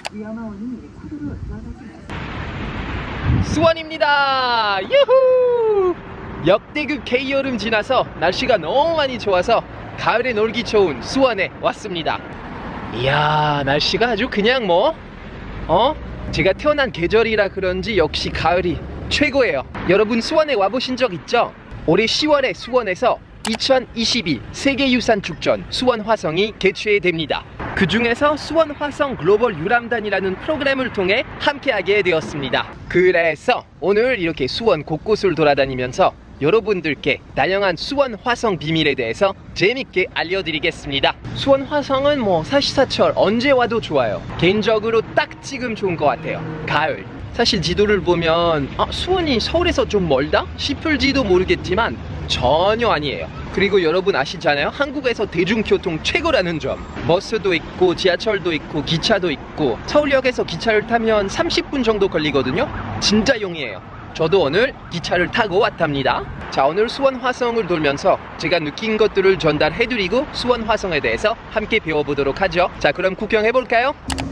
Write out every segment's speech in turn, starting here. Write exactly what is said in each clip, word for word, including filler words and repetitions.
수원입니다. 유후! 역대급 K여름 지나서 날씨가 너무 많이 좋아서 가을에 놀기 좋은 수원에 왔습니다. 이야, 날씨가 아주 그냥 뭐 어? 제가 태어난 계절이라 그런지 역시 가을이 최고예요. 여러분 수원에 와보신 적 있죠? 올해 시월에 수원에서 이천이십이 세계유산축전 수원화성이 개최됩니다. 그 중에서 수원화성 글로벌 유람단이라는 프로그램을 통해 함께하게 되었습니다. 그래서 오늘 이렇게 수원 곳곳을 돌아다니면서 여러분들께 다양한 수원화성 비밀에 대해서 재밌게 알려드리겠습니다. 수원화성은 뭐 사시사철 언제 와도 좋아요. 개인적으로 딱 지금 좋은 것 같아요. 가을. 사실 지도를 보면 아, 수원이 서울에서 좀 멀다? 싶을지도 모르겠지만 전혀 아니에요. 그리고 여러분 아시잖아요? 한국에서 대중교통 최고라는 점. 버스도 있고 지하철도 있고 기차도 있고 서울역에서 기차를 타면 삼십 분 정도 걸리거든요. 진짜 용이해요. 저도 오늘 기차를 타고 왔답니다. 자, 오늘 수원화성을 돌면서 제가 느낀 것들을 전달해드리고 수원화성에 대해서 함께 배워보도록 하죠. 자, 그럼 구경해볼까요?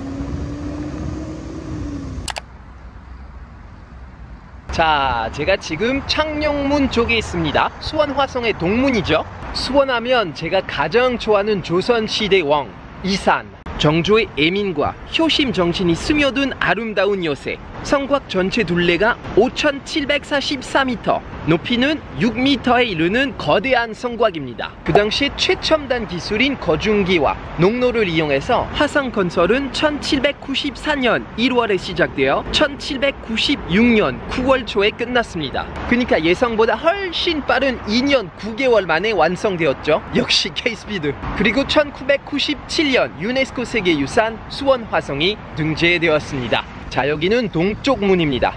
자, 제가 지금 창녕문 쪽에 있습니다. 수원화성의 동문이죠. 수원하면 제가 가장 좋아하는 조선시대 왕 이산, 정조의 애민과 효심 정신이 스며든 아름다운 요새. 성곽 전체 둘레가 오천칠백사십사 미터, 높이는 육 미터에 이르는 거대한 성곽입니다. 그 당시 최첨단 기술인 거중기와 농로를 이용해서 화성 건설은 천칠백구십사 년 일월에 시작되어 천칠백구십육 년 구월 초에 끝났습니다. 그러니까 예상보다 훨씬 빠른 이 년 구 개월 만에 완성되었죠. 역시 K스피드. 그리고 천구백구십칠 년 유네스코 세계유산 수원화성이 등재되었습니다. 자, 여기는 동쪽 문입니다.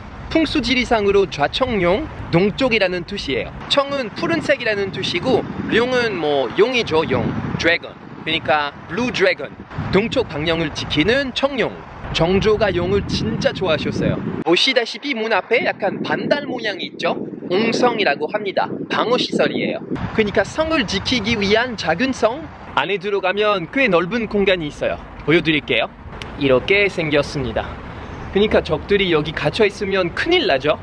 풍수지리상으로 좌청룡, 동쪽이라는 뜻이에요. 청은 푸른색이라는 뜻이고 용은 뭐 용이죠. 용, 드래곤. 그러니까 블루 드래곤. 동쪽 방향을 지키는 청룡. 정조가 용을 진짜 좋아하셨어요. 보시다시피 문 앞에 약간 반달 모양이 있죠. 옹성이라고 합니다. 방어시설이에요. 그러니까 성을 지키기 위한 작은 성. 안에 들어가면 꽤 넓은 공간이 있어요. 보여드릴게요. 이렇게 생겼습니다. 그러니까 적들이 여기 갇혀있으면 큰일 나죠.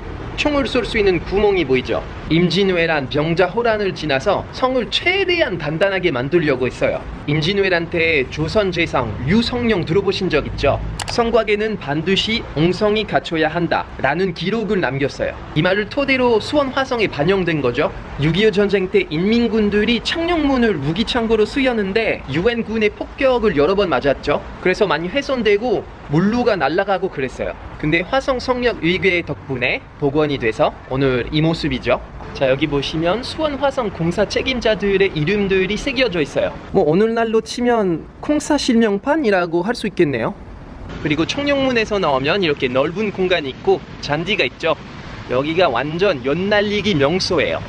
총을 쏠 수 있는 구멍이 보이죠. 임진왜란, 병자호란을 지나서 성을 최대한 단단하게 만들려고 했어요. 임진왜란 때 조선 제상 류성룡 들어보신 적 있죠? 성곽에는 반드시 옹성이 갖춰야 한다 라는 기록을 남겼어요. 이 말을 토대로 수원화성에 반영된 거죠. 육이오 전쟁 때 인민군들이 창녕문을 무기창고로 쓰였는데 유엔군의 폭격을 여러 번 맞았죠. 그래서 많이 훼손되고 물루가 날아가고 그랬어요. 근데 화성 성역 의궤 덕분에 복원이 돼서 오늘 이 모습이죠. 자, 여기 보시면 수원 화성 공사 책임자들의 이름들이 새겨져 있어요. 뭐 오늘날로 치면 공사 실명판이라고 할 수 있겠네요. 그리고 청룡문에서 나오면 이렇게 넓은 공간이 있고 잔디가 있죠. 여기가 완전 연날리기 명소예요.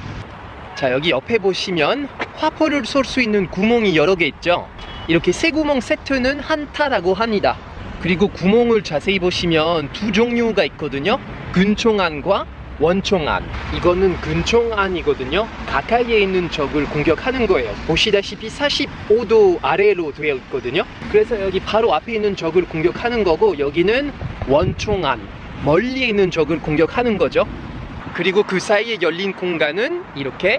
자, 여기 옆에 보시면 화포를 쏠 수 있는 구멍이 여러 개 있죠. 이렇게 세 구멍 세트는 한타라고 합니다. 그리고 구멍을 자세히 보시면 두 종류가 있거든요. 근총안과 원총안. 이거는 근총안이거든요. 가까이에 있는 적을 공격하는 거예요. 보시다시피 사십오 도 아래로 되어 있거든요. 그래서 여기 바로 앞에 있는 적을 공격하는 거고, 여기는 원총안, 멀리 있는 적을 공격하는 거죠. 그리고 그 사이에 열린 공간은 이렇게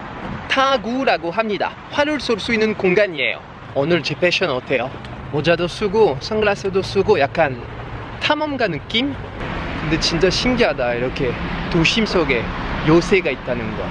타구라고 합니다. 활을 쏠 수 있는 공간이에요. 오늘 제 패션 어때요? 모자도 쓰고 선글라스도 쓰고 약간 탐험가 느낌? 근데 진짜 신기하다. 이렇게 도심 속에 요새가 있다는 거.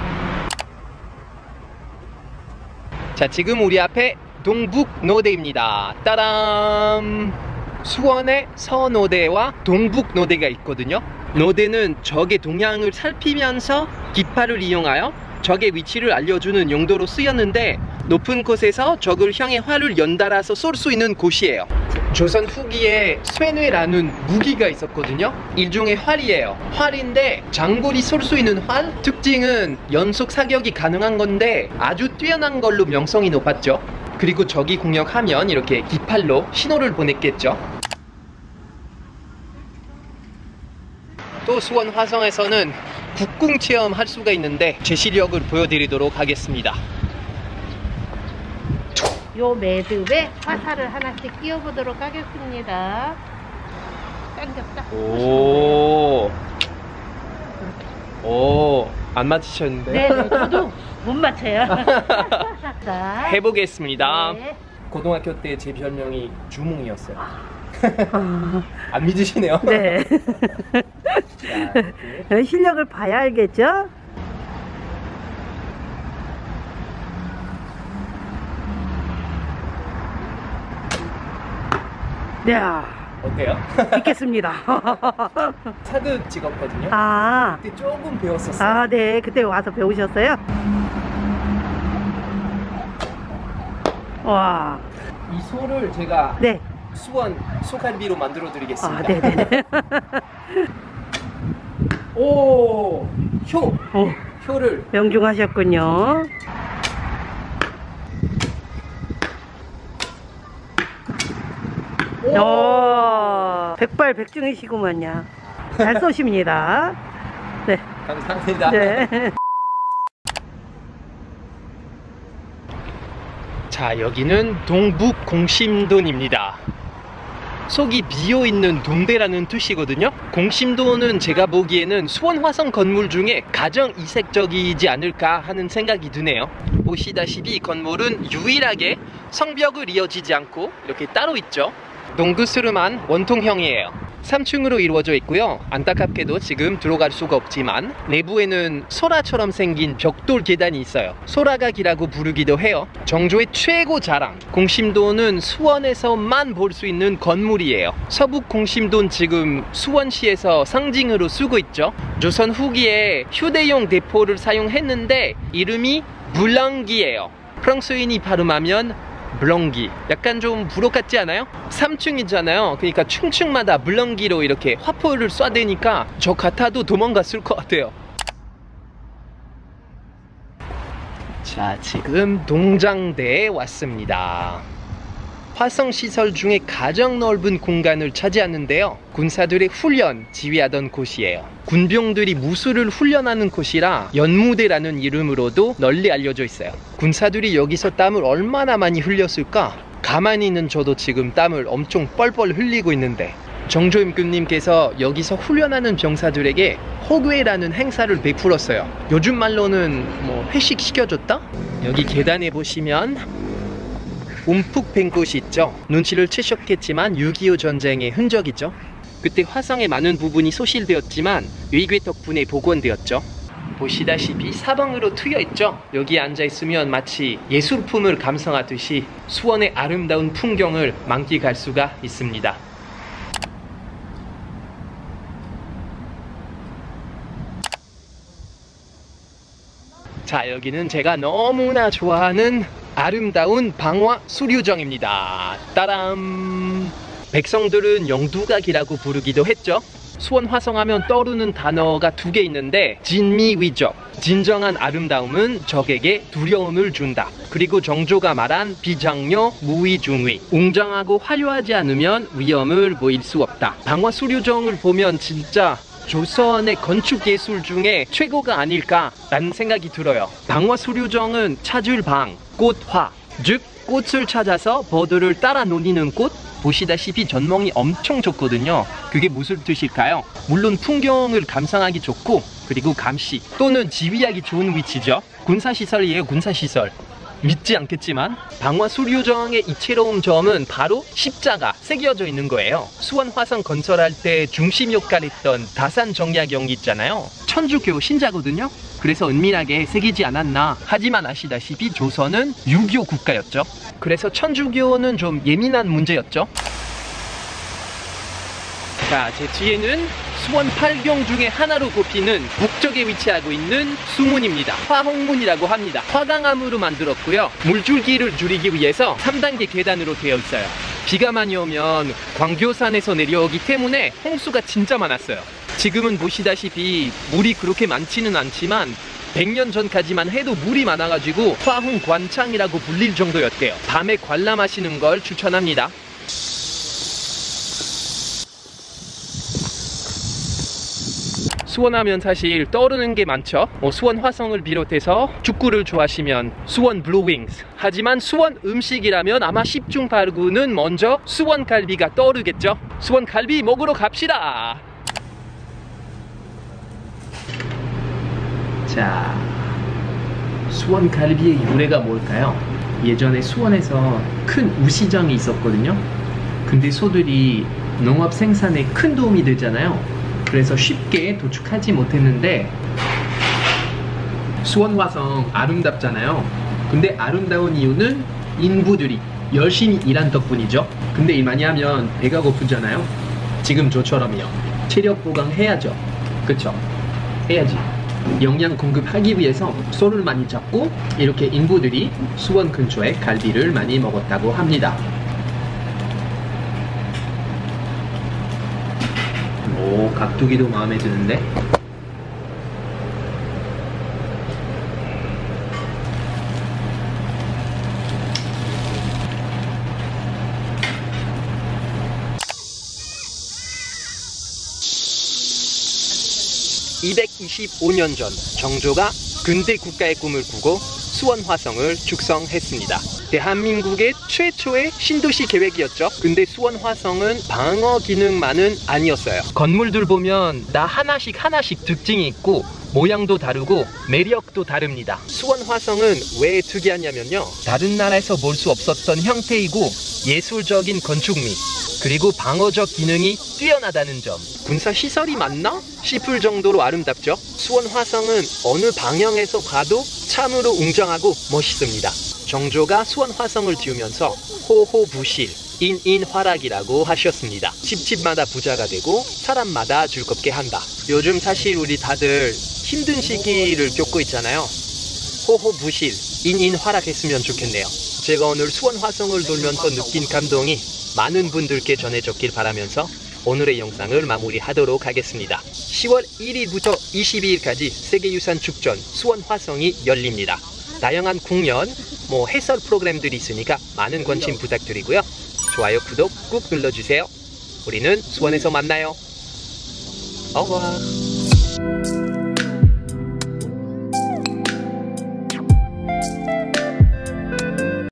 자, 지금 우리 앞에 동북노대입니다. 따란! 수원에 서노대와 동북노대가 있거든요. 노대는 적의 동향을 살피면서 깃발을 이용하여 적의 위치를 알려주는 용도로 쓰였는데, 높은 곳에서 적을 향해 활을 연달아서 쏠 수 있는 곳이에요. 조선 후기에 쇠뇌라는 무기가 있었거든요. 일종의 활이에요. 활인데 장거리 쏠 수 있는 활? 특징은 연속 사격이 가능한 건데 아주 뛰어난 걸로 명성이 높았죠. 그리고 적이 공격하면 이렇게 깃발로 신호를 보냈겠죠. 또 수원 화성에서는 국궁 체험할 수가 있는데 제 실력을 보여드리도록 하겠습니다. 요 매듭에 화살을 하나씩 끼워보도록 하겠습니다. 당겼다. 오. 오. 안 맞히셨는데? 네, 네, 저도 못 맞춰요. 자, 해보겠습니다. 네. 고등학교 때 제 별명이 주몽이었어요. 안 믿으시네요? 네. 자, 실력을 봐야 알겠죠? 네, 어때요? 믿겠습니다. 사드 찍었거든요. 아, 그때 조금 배웠었어요. 아, 네, 그때 와서 배우셨어요? 와, 이 소를 제가 네. 수원 소갈비로 만들어 드리겠습니다. 아, 네네네. 오, 효, 오, 효를 명중하셨군요. 오, 오, 백발백중이시구만요. 잘 쏘십니다. 네. 감사합니다. 네. 자, 여기는 동북 공심돈입니다. 속이 비어있는 돈대라는 뜻이거든요. 공심돈은 제가 보기에는 수원 화성 건물 중에 가장 이색적이지 않을까 하는 생각이 드네요. 보시다시피 이 건물은 유일하게 성벽을 이어지지 않고 이렇게 따로 있죠. 동그스름한 원통형이에요. 삼 층으로 이루어져 있고요. 안타깝게도 지금 들어갈 수가 없지만 내부에는 소라처럼 생긴 벽돌 계단이 있어요. 소라각이라고 부르기도 해요. 정조의 최고 자랑, 공심돈은 수원에서만 볼 수 있는 건물이에요. 서북 공심돈 지금 수원시에서 상징으로 쓰고 있죠. 조선 후기에 휴대용 대포를 사용했는데 이름이 블랑기예요. 프랑스인이 발음하면 블렁기. 약간 좀 부록 같지 않아요? 삼 층이잖아요. 그러니까 층층마다 블렁기로 이렇게 화포를 쏴대니까 저 같아도 도망갔을 것 같아요. 자, 지금 동장대에 왔습니다. 화성시설 중에 가장 넓은 공간을 차지하는데요. 군사들의 훈련, 지휘하던 곳이에요. 군병들이 무술을 훈련하는 곳이라 연무대라는 이름으로도 널리 알려져 있어요. 군사들이 여기서 땀을 얼마나 많이 흘렸을까? 가만히 있는 저도 지금 땀을 엄청 뻘뻘 흘리고 있는데 정조임금님께서 여기서 훈련하는 병사들에게 호궤라는 행사를 베풀었어요. 요즘 말로는 뭐 회식 시켜줬다? 여기 계단에 보시면 움푹 팬 곳이 있죠. 눈치를 채셨겠지만 육이오 전쟁의 흔적이죠. 그때 화성의 많은 부분이 소실되었지만 외괴 덕분에 복원되었죠. 보시다시피 사방으로 트여 있죠. 여기 앉아 있으면 마치 예술품을 감상하듯이 수원의 아름다운 풍경을 만끽할 수가 있습니다. 자, 여기는 제가 너무나 좋아하는 아름다운 방화 수류정입니다. 따람! 백성들은 영두각이라고 부르기도 했죠. 수원 화성하면 떠오르는 단어가 두 개 있는데 진미위적, 진정한 아름다움은 적에게 두려움을 준다. 그리고 정조가 말한 비장려 무위중위, 웅장하고 화려하지 않으면 위험을 보일 수 없다. 방화 수류정을 보면 진짜 조선의 건축 예술 중에 최고가 아닐까라는 생각이 들어요. 방화 수류정은 찾을 방, 꽃화, 즉 꽃을 찾아서 버들을 따라 노니는 꽃. 보시다시피 전망이 엄청 좋거든요. 그게 무슨 뜻일까요? 물론 풍경을 감상하기 좋고 그리고 감시 또는 지휘하기 좋은 위치죠. 군사시설이에요. 군사시설. 믿지 않겠지만 방화 수류정의 이채로운 점은 바로 십자가 새겨져 있는 거예요. 수원 화성 건설할 때 중심 역할을 했던 다산 정약용 있잖아요. 천주교 신자거든요. 그래서 은밀하게 새기지 않았나. 하지만 아시다시피 조선은 유교 국가였죠. 그래서 천주교는 좀 예민한 문제였죠. 자, 제 뒤에는 수원 팔 경 중에 하나로 꼽히는 북쪽에 위치하고 있는 수문입니다. 화홍문이라고 합니다. 화강암으로 만들었고요. 물줄기를 줄이기 위해서 삼 단계 계단으로 되어 있어요. 비가 많이 오면 광교산에서 내려오기 때문에 홍수가 진짜 많았어요. 지금은 보시다시피 물이 그렇게 많지는 않지만 백 년 전까지만 해도 물이 많아가지고 화홍관창이라고 불릴 정도였대요. 밤에 관람하시는 걸 추천합니다. 수원하면 사실 떠오르는 게 많죠. 뭐 수원 화성을 비롯해서 축구를 좋아하시면 수원 블루윙스. 하지만 수원 음식이라면 아마 십 중 팔 구는 먼저 수원 갈비가 떠오르겠죠. 수원 갈비 먹으러 갑시다. 자, 수원 갈비의 유래가 뭘까요? 예전에 수원에서 큰 우시장이 있었거든요. 근데 소들이 농업 생산에 큰 도움이 되잖아요. 그래서 쉽게 도축하지 못했는데, 수원 화성 아름답잖아요. 근데 아름다운 이유는 인부들이 열심히 일한 덕분이죠. 근데 일 많이 하면 배가 고프잖아요. 지금 저처럼요. 체력 보강해야죠. 그쵸? 해야지. 영양 공급하기 위해서 소를 많이 잡고 이렇게 인부들이 수원 근처에 갈비를 많이 먹었다고 합니다. 오, 각두기도 마음에 드는데? 이백이십오 년 전 정조가 근대 국가의 꿈을 꾸고 수원 화성을 축성했습니다. 대한민국의 최초의 신도시 계획이었죠. 근데 수원 화성은 방어 기능만은 아니었어요. 건물들 보면 다 하나씩 하나씩 특징이 있고 모양도 다르고 매력도 다릅니다. 수원 화성은 왜 특이하냐면요, 다른 나라에서 볼 수 없었던 형태이고 예술적인 건축미, 그리고 방어적 기능이 뛰어나다는 점. 군사 시설이 맞나 싶을 정도로 아름답죠. 수원 화성은 어느 방향에서 봐도 참으로 웅장하고 멋있습니다. 정조가 수원 화성을 지으면서 호호부실, 인인화락이라고 하셨습니다. 집집마다 부자가 되고 사람마다 즐겁게 한다. 요즘 사실 우리 다들 힘든 시기를 겪고 있잖아요. 호호부실, 인인화락했으면 좋겠네요. 제가 오늘 수원 화성을 돌면서 느낀 감동이 많은 분들께 전해졌길 바라면서 오늘의 영상을 마무리하도록 하겠습니다. 시월 일일부터 이십이일까지 세계유산 축전 수원 화성이 열립니다. 다양한 공연, 뭐 해설 프로그램들이 있으니까 많은 관심 부탁드리고요. 좋아요, 구독 꾹 눌러주세요. 우리는 수원에서 만나요. 어와.